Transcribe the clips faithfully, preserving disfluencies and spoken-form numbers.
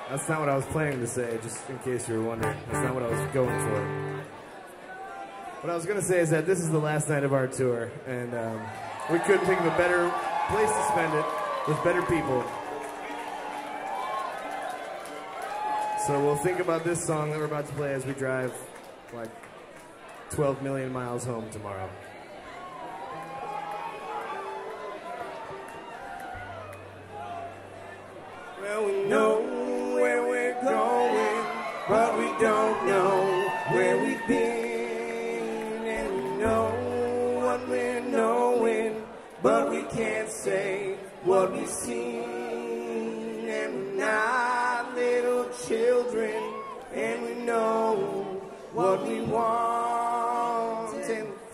That's not what I was planning to say, just in case you were wondering. That's not what I was going for. What I was going to say is that this is the last night of our tour, and um, we couldn't think of a better place to spend it with better people. So we'll think about this song that we're about to play as we drive like twelve million miles home tomorrow. Well, we know where we're going, but we don't know where we've been. And we know what we're knowing, but we can't say what we've seen. And we're not little children, and we know what we want. And the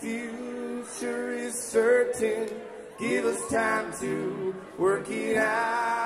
future is certain. Give us time to work it out.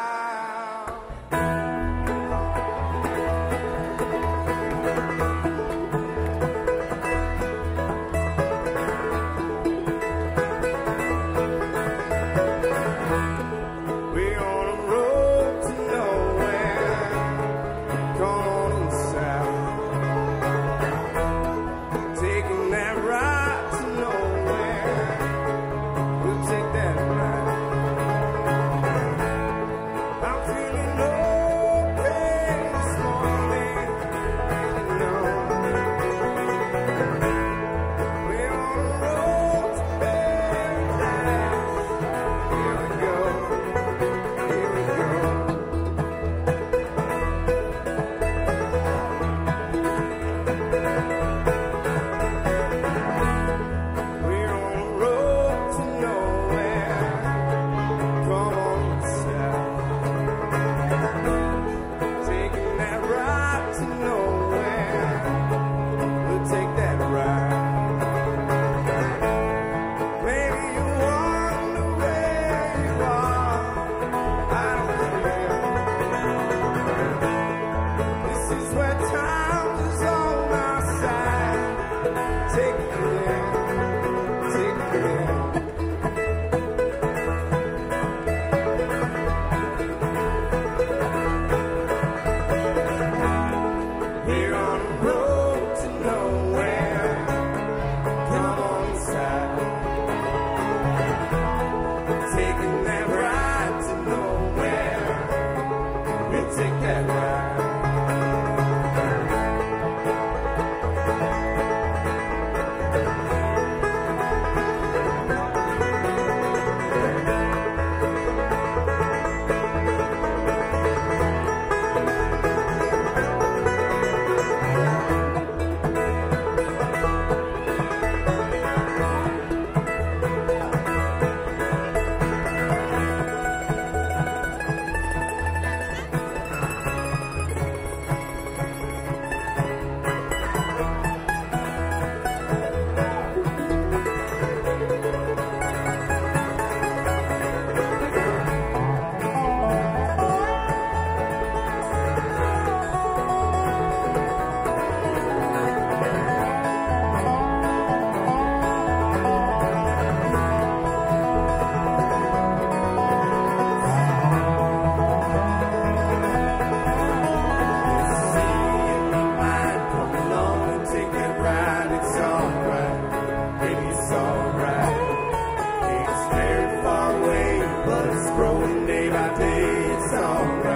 Growing day by day, it's alright.